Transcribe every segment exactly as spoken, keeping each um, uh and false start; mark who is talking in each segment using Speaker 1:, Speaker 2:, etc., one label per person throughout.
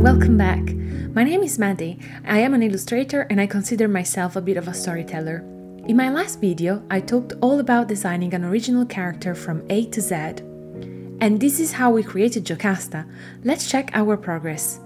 Speaker 1: welcome back! My name is Maddy, I am an illustrator and I consider myself a bit of a storyteller. In my last video, I talked all about designing an original character from A to Z. And this is how we created Jocasta. Let's check our progress.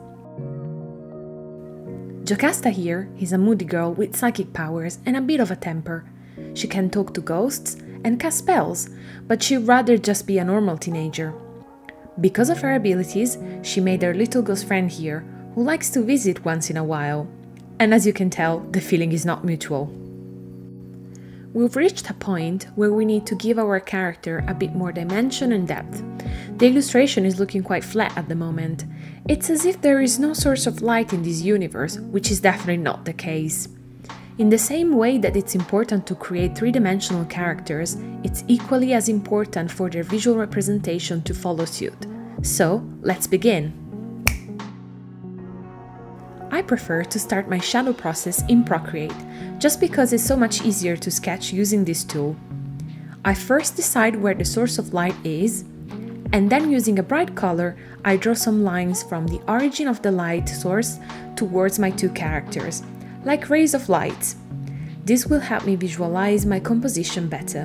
Speaker 1: Jocasta here is a moody girl with psychic powers and a bit of a temper. She can talk to ghosts and cast spells, but she'd rather just be a normal teenager. Because of her abilities, she made her little ghost friend here, who likes to visit once in a while. And as you can tell, the feeling is not mutual. We've reached a point where we need to give our character a bit more dimension and depth. The illustration is looking quite flat at the moment. It's as if there is no source of light in this universe, which is definitely not the case. In the same way that it's important to create three-dimensional characters, it's equally as important for their visual representation to follow suit. So, let's begin! I prefer to start my shadow process in Procreate, just because it's so much easier to sketch using this tool. I first decide where the source of light is, and then using a bright color, I draw some lines from the origin of the light source towards my two characters, like rays of light. This will help me visualize my composition better.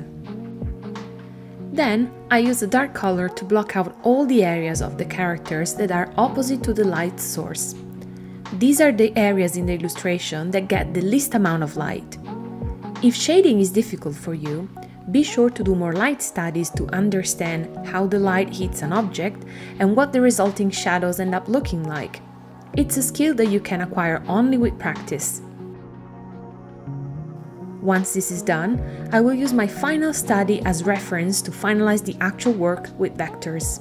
Speaker 1: Then, I use a dark color to block out all the areas of the characters that are opposite to the light source. These are the areas in the illustration that get the least amount of light. If shading is difficult for you, be sure to do more light studies to understand how the light hits an object and what the resulting shadows end up looking like. It's a skill that you can acquire only with practice. Once this is done, I will use my final study as reference to finalize the actual work with vectors.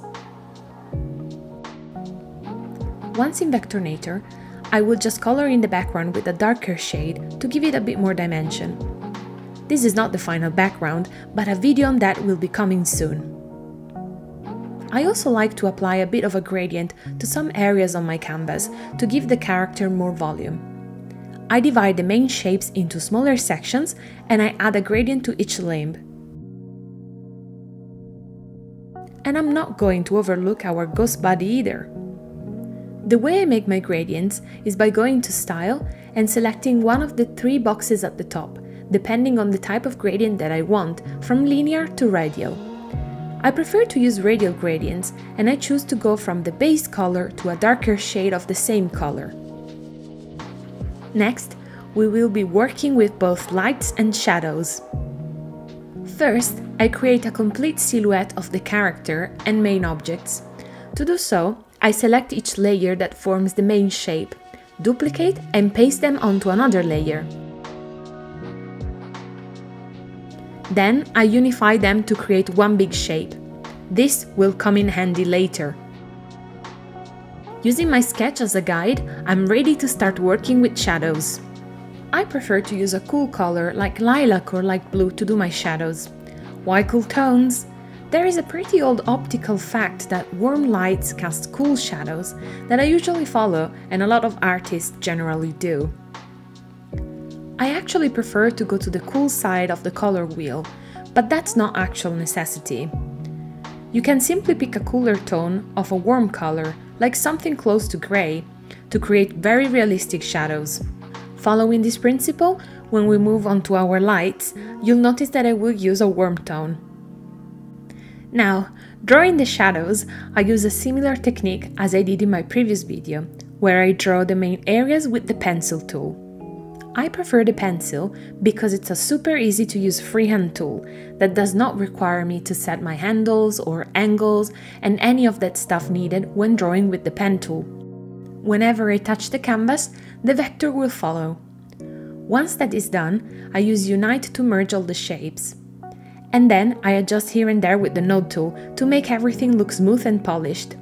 Speaker 1: Once in Vectornator, I will just color in the background with a darker shade to give it a bit more dimension. This is not the final background, but a video on that will be coming soon. I also like to apply a bit of a gradient to some areas on my canvas to give the character more volume. I divide the main shapes into smaller sections and I add a gradient to each limb. And I'm not going to overlook our ghost body either. The way I make my gradients is by going to Style and selecting one of the three boxes at the top, depending on the type of gradient that I want, from linear to radial. I prefer to use radial gradients, and I choose to go from the base color to a darker shade of the same color. Next, we will be working with both lights and shadows. First, I create a complete silhouette of the character and main objects. To do so, I select each layer that forms the main shape, duplicate and paste them onto another layer. Then I unify them to create one big shape. This will come in handy later. Using my sketch as a guide, I'm ready to start working with shadows. I prefer to use a cool color like lilac or light blue to do my shadows. Why cool tones? There is a pretty old optical fact that warm lights cast cool shadows that I usually follow, and a lot of artists generally do. I actually prefer to go to the cool side of the color wheel, but that's not actual necessity. You can simply pick a cooler tone of a warm color, like something close to grey, to create very realistic shadows. Following this principle, when we move on to our lights, you'll notice that I will use a warm tone. Now, drawing the shadows, I use a similar technique as I did in my previous video, where I draw the main areas with the pencil tool. I prefer the pencil because it's a super easy to use freehand tool that does not require me to set my handles or angles and any of that stuff needed when drawing with the pen tool. Whenever I touch the canvas, the vector will follow. Once that is done, I use Unite to merge all the shapes. And then I adjust here and there with the node tool to make everything look smooth and polished.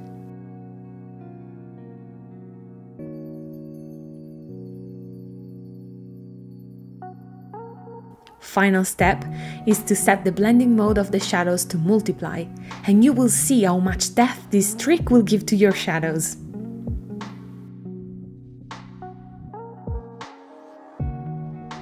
Speaker 1: Final step is to set the blending mode of the shadows to multiply, and you will see how much depth this trick will give to your shadows.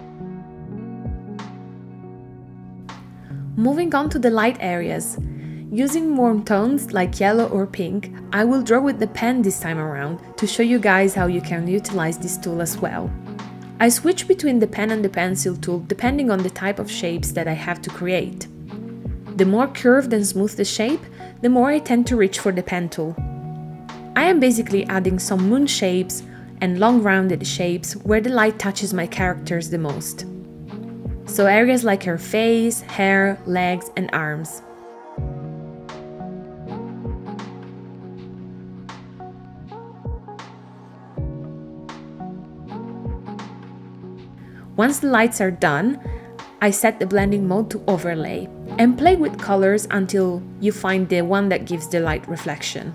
Speaker 1: Moving on to the light areas. Using warm tones like yellow or pink, I will draw with the pen this time around to show you guys how you can utilize this tool as well. I switch between the pen and the pencil tool depending on the type of shapes that I have to create. The more curved and smooth the shape, the more I tend to reach for the pen tool. I am basically adding some moon shapes and long rounded shapes where the light touches my characters the most. So areas like her face, hair, legs and arms. Once the lights are done, I set the blending mode to overlay and play with colors until you find the one that gives the light reflection.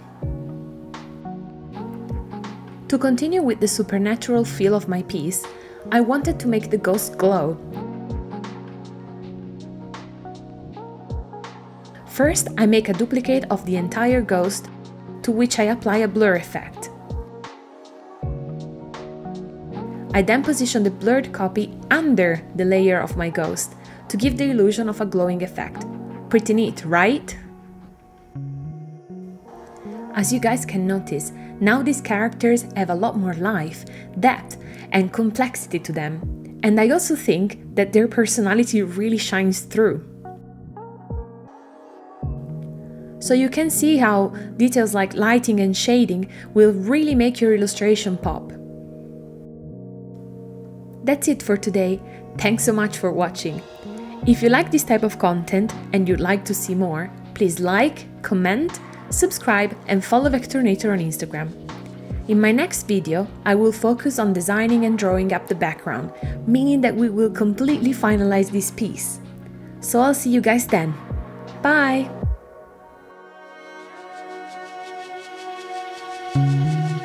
Speaker 1: To continue with the supernatural feel of my piece, I wanted to make the ghost glow. First, I make a duplicate of the entire ghost, to which I apply a blur effect. I then position the blurred copy under the layer of my ghost to give the illusion of a glowing effect. Pretty neat, right? As you guys can notice, now these characters have a lot more life, depth, and complexity to them. And I also think that their personality really shines through. So you can see how details like lighting and shading will really make your illustration pop. That's it for today. Thanks so much for watching. If you like this type of content and you'd like to see more, please like, comment, subscribe and follow Vectornator on Instagram. In my next video, I will focus on designing and drawing up the background, meaning that we will completely finalize this piece. So I'll see you guys then. Bye!